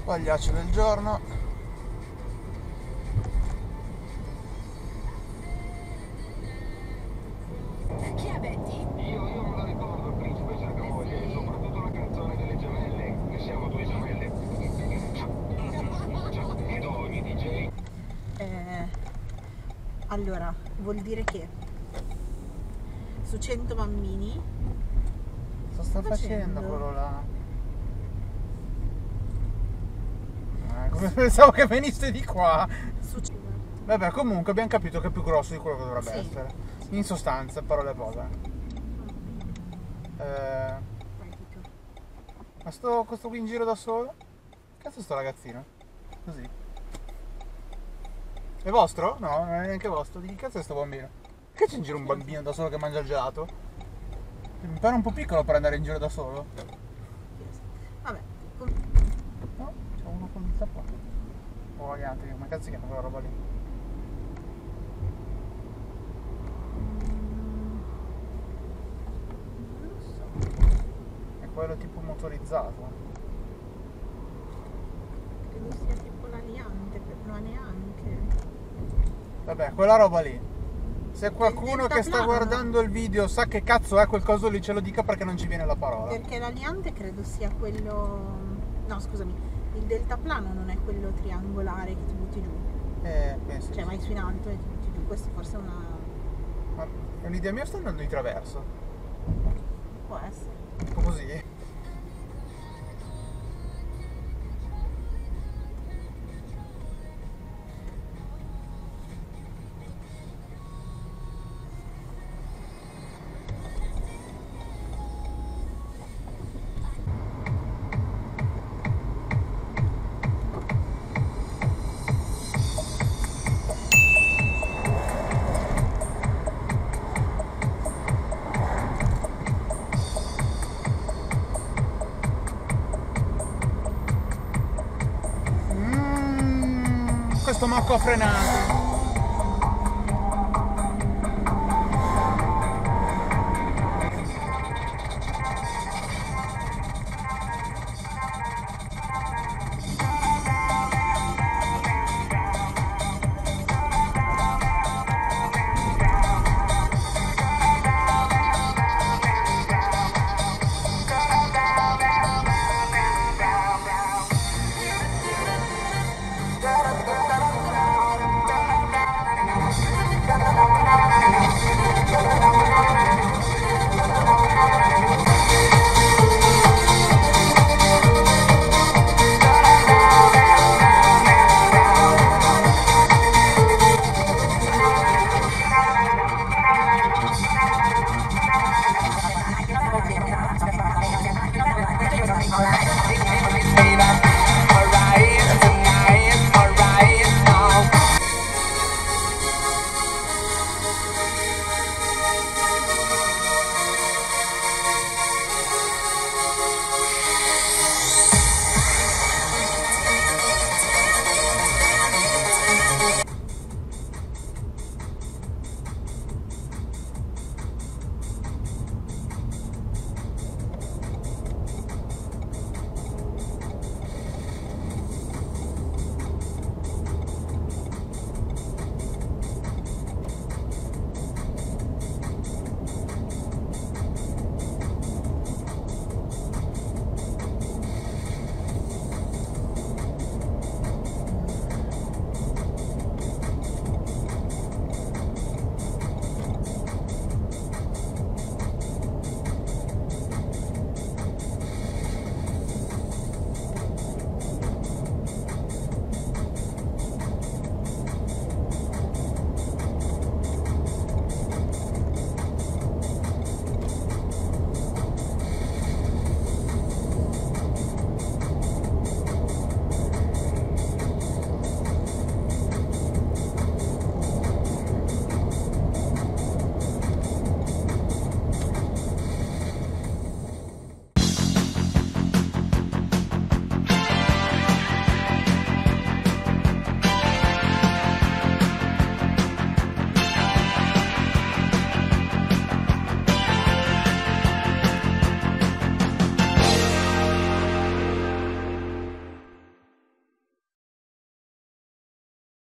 Pagliaccio del giorno. Chi è Betty? Io non la ricordo, il principe cerca moglie, e soprattutto la canzone delle gemelle, che siamo due gemelle. Ed ogni DJ. Allora, vuol dire che su 100 bambini Cosa sta facendo quello là? Pensavo che venisse di qua. succede. Vabbè, comunque abbiamo capito che è più grosso di quello che dovrebbe Sì. essere. In sostanza, parole povere. Ma questo qui in giro da solo? Che cazzo sto ragazzino? Così. È vostro? No, non è neanche vostro. Di chi cazzo è sto bambino? Che c'è in giro un bambino da solo che mangia il gelato? Mi pare un po' piccolo per andare in giro da solo. Vabbè, No? C'è uno con il sapone. Oh, gli altri, come cazzo si chiama quella roba lì? non lo so. È quello tipo motorizzato. Credo sia tipo l'aliante, ma neanche. Vabbè, quella roba lì. Se qualcuno che sta deltaplano. guardando il video sa che cazzo è quel coso lì, ce lo dica perché non ci viene la parola. Perché l'aliante credo sia quello. No, scusami, il deltaplano non è quello triangolare che ti butti giù. Penso. Cioè vai su in alto e ti butti giù. Questo forse è una. Ma è un'idea mia o sto andando di traverso? Può essere. Un po' così. Questo Marco ha frenato.